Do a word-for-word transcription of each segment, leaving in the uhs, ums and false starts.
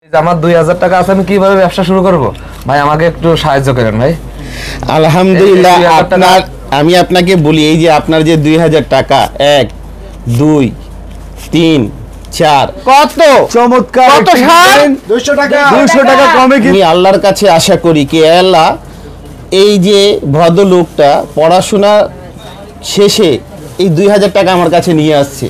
আমার দুই হাজার টাকা আছে, আমি কিভাবে ব্যবসা শুরু করব? ভাই আমাকে একটু সাহায্য করেন ভাই। আলহামদুলিল্লাহ, আপনার আমি আপনাকে বলি, এই যে আপনার যে দুই হাজার টাকা, এক দুই তিন চার, কত চমৎকার, কত সার দুইশো টাকা দুইশো টাকা কমে। আমি আল্লাহর কাছে আশা করি কি আল্লাহ এই যে ভদ্রলোকটা পড়াশোনা শেষে এই দুই হাজার টাকা আমার কাছে নিয়ে আসছে,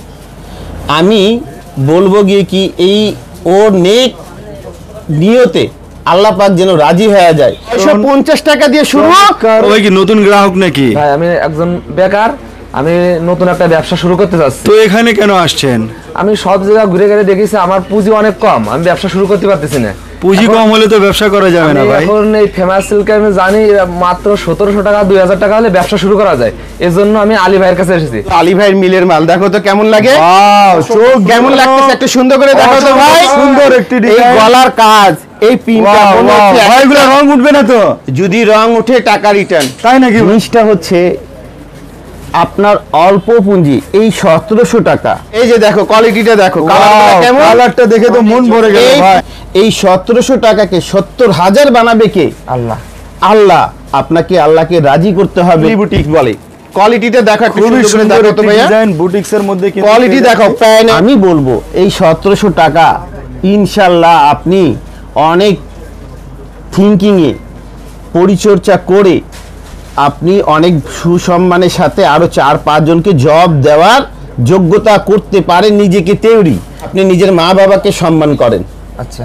আমি বলবো গিয়ে কি এই ওর নেক নিয়তে আল্লাহ পাক যেন রাজি হয়ে যায়। একশো পঞ্চাশ টাকা দিয়ে শুরু। ওই কি নতুন গ্রাহক নাকি? ভাই আমি একজন বেকার, আমি নতুন একটা ব্যবসা শুরু করতে যাচ্ছি। তো এখানে কেন আসছেন? আমি সব জায়গায় ঘুরে ঘুরে দেখেছি আমার পুঁজি অনেক কম, আমি ব্যবসা শুরু করতে পারতেছি না। পুঁজি কম হলে তো ব্যবসা করা যাবে না ভাই। এখন এই ফেমাস সিল্কে আমি জানি মাত্র সতেরোশো টাকা দুই হাজার টাকা হলে ব্যবসা শুরু করা যায়, এই জন্য আমি আলী ভাইয়ের কাছে এসেছি। আলী ভাইয়ের মিলের মাল দেখো তো কেমন লাগে, চোখ কেমন লাগতেছে একটু সুন্দর করে দেখো তো ভাই। সুন্দর একটি এই গলার কাজ, এই পিনটা মনে হচ্ছে এগুলো রং উঠবে না তো? যদি রং উঠে টাকা রিটার্ন। তাই নাকি? জিনিসটা হচ্ছে আপনার অল্প পুঁজি, এই সতেরোশো টাকা। এই যে দেখো কোয়ালিটিটা দেখো, কালারটা দেখে তো মন ভরে গেল ভাই। এই সতেরোশো টাকাকে সত্তর হাজার বানাবে কে? আল্লাহ। আল্লাহ। আপনাকে আল্লাহকে রাজি করতে হবে। বুটিক বলে কোয়ালিটিটা দেখো, খুবই সুন্দর একটি ডিজাইন, বুটিক্সের মধ্যে কোয়ালিটি দেখো। আমি বলবো এই সতেরোশো টাকা ইনশাল্লাহ আপনি অনেক থিঙ্কিং এ পরিচর্যা করে আপনি অনেক সুসম্মানের সাথে আরো চার পাঁচ জনকে জব দেওয়ার যোগ্যতা করতে পারেন নিজেকে তৈরি। আপনি নিজের মা বাবাকে সম্মান করেন, আচ্ছা,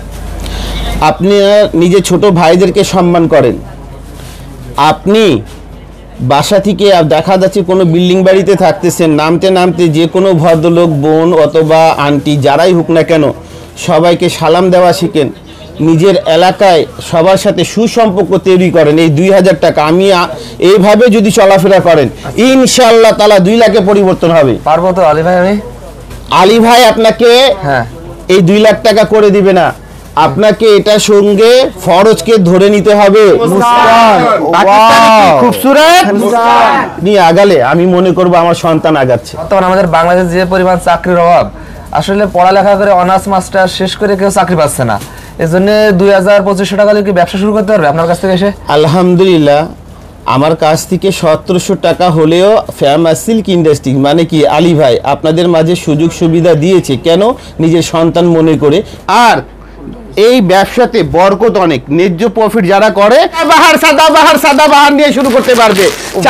আপনি নিজের ছোট ভাইদেরকে সম্মান করেন, আপনি বাসা থেকে দেখা যাচ্ছে কোনো বিল্ডিং বাড়িতে থাকতেছেন, নামতে নামতে যে কোনো ভদ্রলোক বোন অথবা আন্টি যারাই হোক না কেন সবাইকে সালাম দেওয়া শিখেন, নিজের এলাকায় সবার সাথে সুসম্পর্ক তৈরি করেন। এই দুই হাজার টাকা আমি এইভাবে যদি চলাফেরা করেন ইনশাআল্লাহ তাআলা দুই লাখে পরিবর্তন হবে। পারবো তো আলী ভাই? আমি আলী ভাই আপনাকে হ্যাঁ এই দুই লাখ টাকা করে দিবে না, আপনাকে এটা সঙ্গে ফরজকে ধরে নিতে হবে। খুবসুরত নিয়ে আগালে আমি মনে করবো আমার সন্তান আগাচ্ছে। বর্তমানে আমাদের বাংলাদেশে যে পরিমাণ চাকরির অভাব, আসলে পড়ালেখা করে অনার্স মাস্টার শেষ করে কেউ চাকরি পাচ্ছে না, এই জন্য দুই হাজার পঁচিশশো টাকা কি ব্যবসা শুরু করতে পারবে আপনার কাছ থেকে এসে? আলহামদুলিল্লাহ, আমার কাছ থেকে সতেরোশো টাকা হলেও ফেমাস সিল্ক ইন্ডাস্ট্রি মানে কি আলী ভাই আপনাদের মাঝে সুযোগ সুবিধা দিয়েছে, কেন? নিজের সন্তান মনে করে। আর এই ব্যবসাতে বরকত অনেক, ন্যায্য প্রফিট যারা করে বাহার সাদা বাহার সাদা বাহার নিয়ে শুরু করতে পারবে।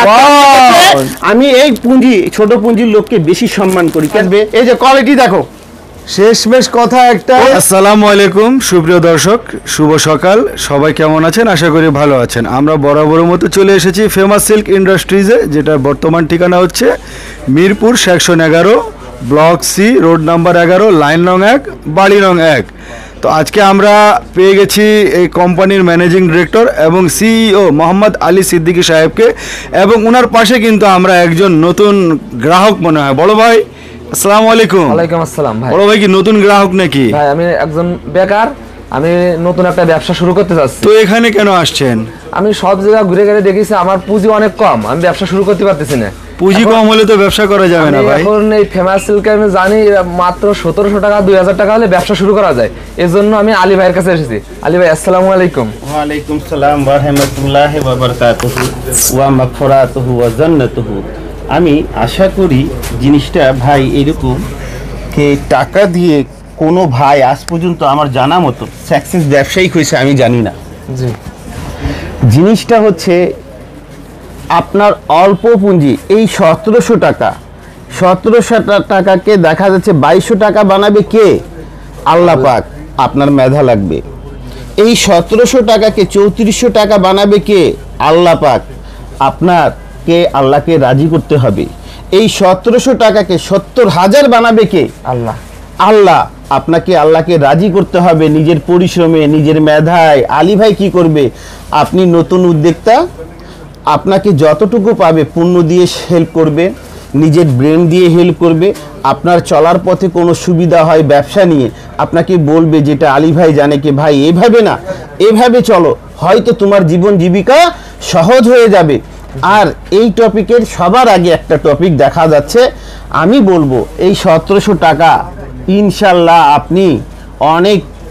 আমি এই পুঁজি ছোট পুঁজির লোককে বেশি সম্মান করি, কেন? এই যে কোয়ালিটি দেখো। শেষমেশ কথা একটা, আসসালামু আলাইকুম সুপ্রিয় দর্শক, শুভ সকাল। সবাই কেমন আছেন? আশা করি ভালো আছেন। আমরা বরাবরের মতো চলে এসেছি ফেমাস সিল্ক ইন্ডাস্ট্রিজে, যেটা বর্তমান ঠিকানা হচ্ছে মিরপুর সেকশন এগারো, ব্লক সি, রোড নাম্বার এগারো, লাইন নং এক, বাড়ি নং এক। তো আজকে আমরা পেয়ে গেছি এই কোম্পানির ম্যানেজিং ডিরেক্টর এবং সিইও মোহাম্মদ আলী সিদ্দিকী সাহেবকে, এবং ওনার পাশে কিন্তু আমরা একজন নতুন গ্রাহক মনে হয়। বড় ভাই আসসালামু আলাইকুম। ওয়ালাইকুম আসসালাম ভাই। বড় ভাই কি নতুন গ্রাহক নাকি? ভাই আমি একজন বেকার, আমি নতুন একটা ব্যবসা শুরু করতে যাচ্ছি। তো এখানে কেন আসছেন? আমি সব জায়গায় ঘুরে ঘুরে দেখেছি আমার পুঁজি অনেক কম, আমি ব্যবসা শুরু করতে পারতেছি না। পুঁজি কম হলে তো ব্যবসা করা যাবে না ভাই। এখন এই ফেমাস সিল্কে আমি জানি মাত্র সতেরোশো টাকা দুই হাজার টাকা হলে ব্যবসা শুরু করা যায়, এই জন্য আমি আলী ভাইয়ের কাছে এসেছি। আলী ভাই আসসালামু আলাইকুম। ওয়ালাইকুম সালাম ওয়া রাহমাতুল্লাহি ওয়া বারাকাতুহু ওয়া মাগফিরাতুহু ওয়া জান্নাতুহু। আমি আশা করি জিনিসটা ভাই এরকম কে টাকা দিয়ে কোনো ভাই আজ পর্যন্ত আমার জানা মতো সাকসেস ব্যবসায়িক হয়েছে আমি জানি না। জি, জিনিসটা হচ্ছে আপনার অল্প পুঁজি, এই সতেরোশো টাকা সতেরোশো টাকাকে দেখা যাচ্ছে বাইশশো টাকা বানাবে কে? আল্লাহ পাক। আপনার মেধা লাগবে। এই সতেরোশো টাকাকে চৌত্রিশশো টাকা বানাবে কে? আল্লাহ পাক। আপনাকে আল্লাহকে রাজি করতে হবে। এই সতেরোশো টাকাকে সত্তর হাজার বানাবে কে? আল্লাহ। আল্লাহ। আপনাকে আল্লাহকে রাজি করতে হবে নিজের পরিশ্রমে, নিজের মেধায়। আলী ভাই কি করবে? আপনি নতুন উদ্যোক্তা, আপনাকে যতটুকু পাবে পূর্ণ দিয়ে হেল্প করবে, নিজের ব্রেন দিয়ে হেল্প করবে। আপনার চলার পথে কোনো সুবিধা হয় ব্যবসা নিয়ে, আপনাকে বলবে যেটা আলী ভাই জানে কি ভাই এভাবে না এভাবে চলো, হয়তো তোমার জীবন জীবিকা সহজ হয়ে যাবে। আর এই টপিকের সবার আগে একটা টপিক দেখা যাচ্ছে, আমি বলবো এই সতেরোশো টাকা ইনশাল্লাহ আপনি অনেক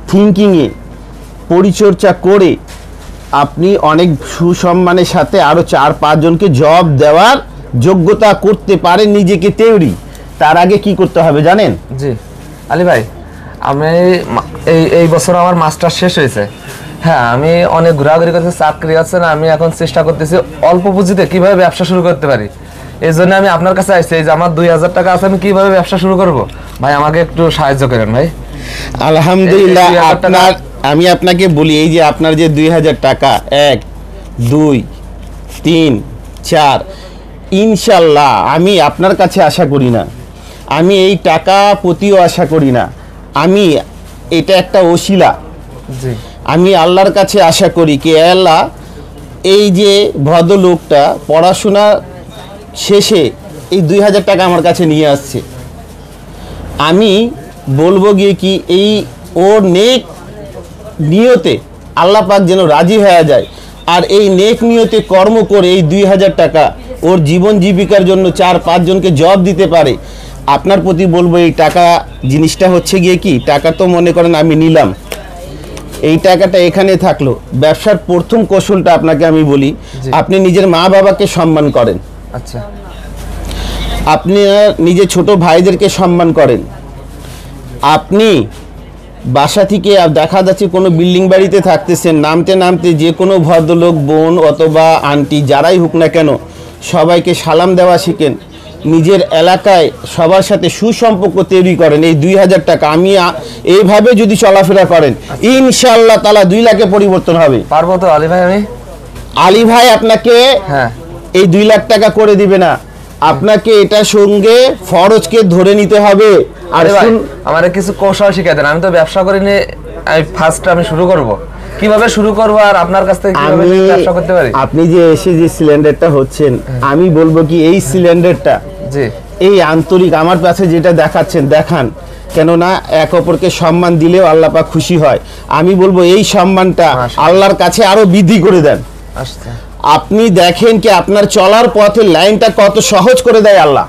থিঙ্কিংয়ে পরিচর্যা করে আপনি অনেক সুসম্মানের সাথে আরও চার পাঁচজনকে জব দেওয়ার যোগ্যতা করতে পারেন নিজেকে তৈরি। তার আগে কি করতে হবে জানেন? জি আলী ভাই, আমি মা- এই এই বছর আমার মাস্টার শেষ হয়েছে। হ্যাঁ, আমি অনেক ঘোরাঘুরি করতেছি, চাকরি আছে না, আমি এখন চেষ্টা করতেছি অল্প পুঁজিতে কিভাবে ব্যবসা শুরু করতে পারি। এই জন্য আমি আপনার কাছে আসছি, এই যে আমার দুই হাজার টাকা আছে, আমি কিভাবে ব্যবসা শুরু করব ভাই, আমাকে একটু সাহায্য করেন ভাই। আলহামদুলিল্লাহ। এই দুই হাজার টাকা- আপনার আমি আপনাকে বলি, এই যে আপনার যে দুই হাজার টাকা, এক দুই তিন চার, ইনশাল্লাহ আমি আপনার কাছে আশা করি না, আমি এই টাকা প্রতিও আশা করি না, আমি এটা একটা ওসিলা, জি আমি আল্লাহর কাছে আশা করি কি আল্লাহ এই যে ভদ্রলোকটা পড়াশোনা শেষে এই দুই হাজার টাকা আমার কাছে নিয়ে আসছে, আমি বলবো গিয়ে কি এই ওর নেক নিয়তে আল্লাহ পাক যেন রাজি হয়ে যায়, আর এই নেক নিয়তে কর্ম করে এই দুই হাজার টাকা ওর জীবন জীবিকার জন্য চার পাঁচজনকে জব দিতে পারে। আপনার প্রতি বলবো এই টাকা জিনিসটা হচ্ছে গিয়ে কি, টাকা তো মনে করেন আমি নিলাম, এই টাকাটা এখানে থাকলো। ব্যবসার প্রথম কৌশলটা আপনাকে আমি বলি, জি। আপনি নিজের মা বাবাকে সম্মান করেন, আচ্ছা আপনি নিজের ছোট ভাইদেরকে সম্মান করেন, আপনি বাসা থেকে দেখা যাচ্ছে কোনো বিল্ডিং বাড়িতে থাকতেছেন, নামতে নামতে যে কোনো ভদ্রলোক বোন অথবা আন্টি যারাই হোক না কেন সবাইকে সালাম দেওয়া শিখেন, নিজের এলাকায় সবার সাথে সুসম্পর্ক তৈরি করেন। এই দুই হাজার টাকা আমি আ- এইভাবে যদি চলাফেরা করেন ইনশাআল্লাহ তাআলা দুই লাখে পরিবর্তন হবে। পারবো তো আলী ভাই আমি? আলী ভাই আপনাকে হ্যাঁ এই দুই লাখ টাকা করে দিবে না, আপনাকে এটার সঙ্গে ফরজকে ধরে নিতে হবে। আর আরে ভাই, শুন, আমার কিছু কৌশল শিখিয়ে দেন, আমি তো ব্যবসা করিনি, আমি ফার্স্ট আমি শুরু করব, কিভাবে শুরু করব আর আপনার কাছ থেকে কিভাবে আমি ব্যবসা করতে পারি? আপনি যে এসে যে সিলিন্ডারটা হচ্ছেন, আমি বলবো কি এই সিলিন্ডারটা জি এই আন্তরিক আমার কাছে যেটা দেখাচ্ছেন দেখান, কেননা এক অপরকে সম্মান দিলেও আল্লাহ পাক খুশি হয়। আমি বলবো এই সম্মানটা মাশাআল্লাহ। আল্লাহর কাছে আরো বৃদ্ধি করে দেন। আচ্ছা আপনি দেখেন কি আপনার চলার পথে লাইনটা কত সহজ করে দেয় আল্লাহ।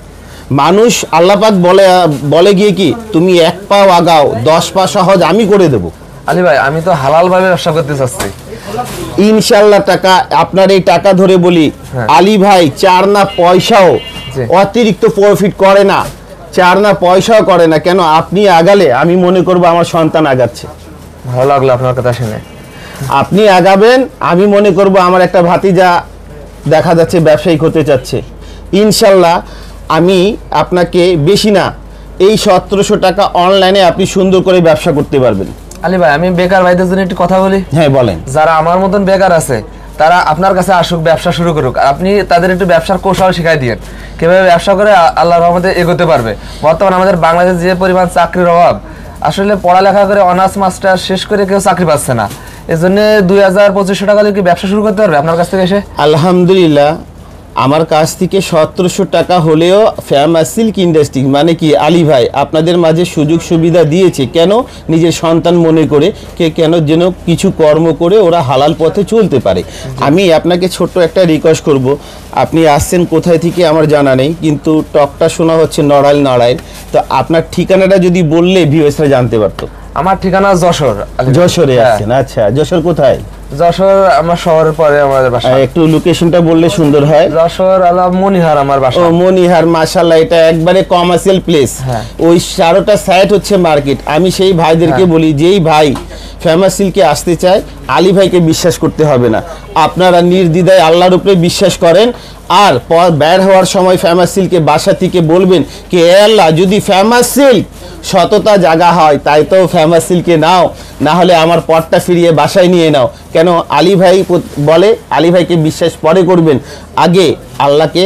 মানুষ আল্লাহ পাক বলে বলে গিয়ে কি তুমি এক পাও আগাও দশ পা সহজ আমি করে দেব। আলী ভাই, আমি তো হালাল ভাবে ব্যবসা করতে চাচ্ছি। ইনশাল্লাহ টাকা আপনার এই টাকা ধরে বলি, হ্যাঁ। আলী ভাই চার না পয়সাও জি। অতিরিক্ত প্রফিট করে না, চার না পয়সাও করে না, কেন আপনি আগালে আমি মনে করব আমার সন্তান আগাচ্ছে, ভালো লাগলো আপনার কথা শুনে। আপনি আগাবেন আমি মনে করব আমার একটা ভাতিজা দেখা যাচ্ছে ব্যবসায়িক হতে চাচ্ছে। ইনশাল্লাহ আমি আপনাকে বেশি না এই সতেরোশো টাকা অনলাইনে আপনি সুন্দর করে ব্যবসা করতে পারবেন। আলী ভাই, আমি বেকার ভাইদের জন্য একটু কথা বলি। হ্যাঁ বলেন। যারা আমার মতন বেকার আছে তারা আপনার কাছে আসুক, ব্যবসা শুরু করুক, আর আপনি তাদের একটু ব্যবসার কৌশল শিখাই দিয়েন, কিভাবে ব্যবসা করে আ- আল্লাহর রহমতে এগোতে পারবে। বর্তমানে আমাদের বাংলাদেশে যে পরিমাণ চাকরির অভাব, আসলে পড়ালেখা করে অনার্স মাস্টার শেষ করে কেউ চাকরি পাচ্ছে না। এই জন্য দুই হাজার পঁচিশশো টাকা দিয়ে কি ব্যবসা শুরু করতে পারবে আপনার কাছ থেকে এসে? আলহামদুলিল্লাহ আমার কাছ থেকে সতেরোশো টাকা হলেও ফেমাস সিল্ক ইন্ডাস্ট্রি মানে কি আলী ভাই আপনাদের মাঝে সুযোগ সুবিধা দিয়েছে, কেন নিজের সন্তান মনে করে কে কেন যেন কিছু কর্ম করে ওরা হালাল পথে চলতে পারে। আমি আপনাকে ছোট্ট একটা রিকোয়েস্ট করব, আপনি আসছেন কোথায় থেকে আমার জানা নেই, কিন্তু টকটা শোনা হচ্ছে নড়াইল নড়াইল, তো আপনার ঠিকানাটা যদি বললে ভিউয়ার্সরা জানতে পারতো। আমার ঠিকানা যশোর। আলী ভাই। যশোরে হ্যাঁ, আসছেন, আচ্ছা যশোর কোথায়? যশোর আমার শহরের পরে আমাদের বাসা। আহ, একটু লোকেশনটা বললে সুন্দর হয়। যশোর আলা মনিহার আমার বাসা। ও মনিহার, মাশাআল্লাহ এটা একবারে কমার্শিয়াল প্লেস। হ্যাঁ। ওই চারোটা সাইট হচ্ছে মার্কেট। আমি সেই ভাইদেরকে হ্যাঁ। বলি যেই ভাই ফেমাস সিল্কে আসতে চায় আলী ভাইকে বিশ্বাস করতে হবে না, আপনারা নির্দ্বিধায় আল্লাহর উপরে বিশ্বাস করেন, আর পর বের হওয়ার সময় ফেমাস সিল্কে বাসা থেকে বলবেন কি এ আল্লাহ যদি ফেমাস সিল্ক সততা জায়গা হয় তাই তো ফেমাস সিল্কে নাও, না হলে আমার পথটা ফিরিয়ে বাসায় নিয়ে নাও। কেন আলী ভাই প- বলে আলী ভাইকে বিশ্বাস পরে করবেন, আগে আল্লাহকে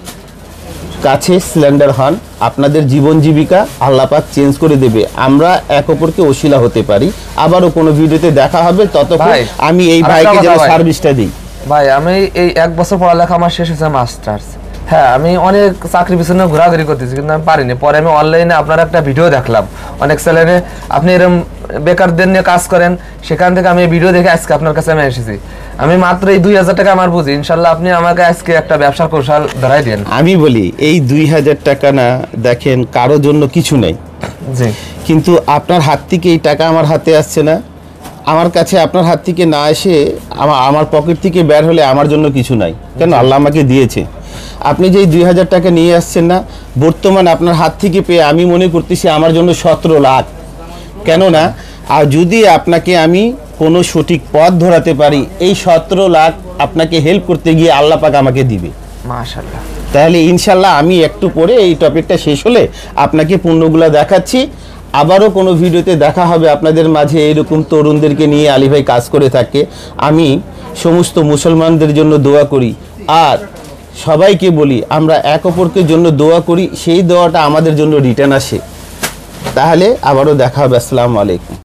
কাছে সিলিন্ডার হন, আপনাদের জীবন জীবিকা আল্লাহ পাক চেঞ্জ করে দেবে। আমরা এক অপরকে ওসিলা হতে পারি। আবারও কোনো ভিডিওতে দেখা হবে, ততক্ষণ ভাই, আমি এই আরেকটা ভাইকে যেন কথা ভাই। সার্ভিসটা দিই। ভাই আমি এই এক বছর পড়ালেখা আমার শেষ হয়েছে মাস্টার্স। হ্যাঁ, আমি অনেক চাকরি পিছনে ঘোরাঘুরি করতেছি কিন্তু আমি পারিনি। পরে আমি অনলাইনে আপনার একটা ভিডিও দেখলাম, অনেক চ্যানেলে আপনি এরকম বেকারদের নিয়ে কাজ করেন, সেখান থেকে আমি এই ভিডিও দেখে আজকে আপনার কাছে আমি এসেছি। আমি মাত্র এই দুই হাজার টাকা আমার বুঝি, ইনশাল্লাহ আপনি আমাকে আজকে একটা ব্যবসার কৌশল ধরাই দেন। আমি বলি এই দুই হাজার টাকা না দেখেন কারোর জন্য কিছু নেই, জি কিন্তু আপনার হাত থেকে এই টাকা আমার হাতে আসছে না, আমার কাছে আপনার হাত থেকে না এসে আমার আমার পকেট থেকে বের হলে আমার জন্য কিছু নাই, কেন আল্লাহ আমাকে দিয়েছে। আপনি যে দুই হাজার টাকা নিয়ে আসছেন না, বর্তমানে আপনার হাত থেকে পেয়ে আমি মনে করতেছি আমার জন্য সতেরো লাখ। কেননা আর যদি আপনাকে আমি কোনো সঠিক পথ ধরাতে পারি, এই সতেরো লাখ আপনাকে হেল্প করতে গিয়ে আল্লাহ পাক আমাকে দিবে মাশাআল্লাহ। তাহলে ইনশাল্লাহ আমি একটু পরে এই টপিকটা শেষ হলে আপনাকে পণ্যগুলো দেখাচ্ছি। আবারও কোনো ভিডিওতে দেখা হবে আপনাদের মাঝে। এরকম তরুণদেরকে নিয়ে আলী ভাই কাজ করে থাকে। আমি সমস্ত মুসলমানদের জন্য দোয়া করি, আর সবাইকে বলি আমরা এক অপরকে জন্য দোয়া করি, সেই দোয়াটা আমাদের জন্য রিটার্ন আসে। তাহলে আবারও দেখা হবে। আসসালামু আলাইকুম।